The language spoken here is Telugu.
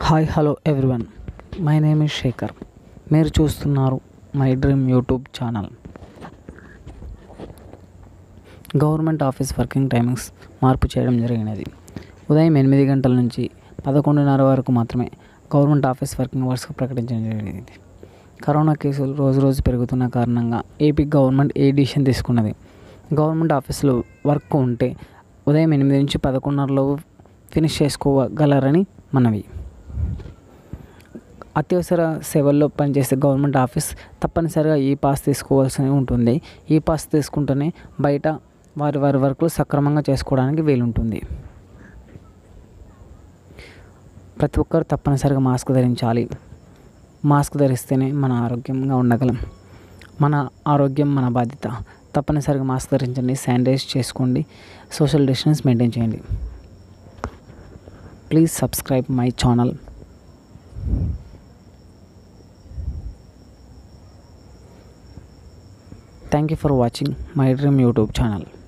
Hi hello everyone, my name is Shekhar. మీరు చూస్తున్నారు my dream YouTube channel. Government office working timings మార్పు చేయడం జరిగినది. ఉదయం 8 గంటల నుంచి 11:30 వరకు మాత్రమే గవర్నమెంట్ ఆఫీస్ వర్కింగ్ అవర్స్గా ప్రకటించడం జరిగింది. కరోనా కేసులు రోజు పెరుగుతున్న కారణంగా ఏపీ గవర్నమెంట్ ఏ డిసిషన్ తీసుకున్నది, గవర్నమెంట్ ఆఫీసులో వర్క్ ఉంటే ఉదయం 8 నుంచి 11:30 ఫినిష్ చేసుకోగలరని మనవి. అత్యవసర సేవల్లో పనిచేసే గవర్నమెంట్ ఆఫీస్ తప్పనిసరిగా ఈ పాస్ తీసుకోవాల్సి ఉంటుంది. ఈ పాస్ తీసుకుంటేనే బయట వారి వర్క్లు సక్రమంగా చేసుకోవడానికి వీలుంటుంది. ప్రతి ఒక్కరు తప్పనిసరిగా మాస్క్ ధరించాలి. మాస్క్ ధరిస్తేనే మన ఆరోగ్యంగా ఉండగలం. మన ఆరోగ్యం మన బాధ్యత. తప్పనిసరిగా మాస్క్ ధరించండి, శానిటైజ్ చేసుకోండి, సోషల్ డిస్టెన్స్ మెయింటైన్ చేయండి. Please subscribe my channel. Thank you for watching my dream YouTube channel.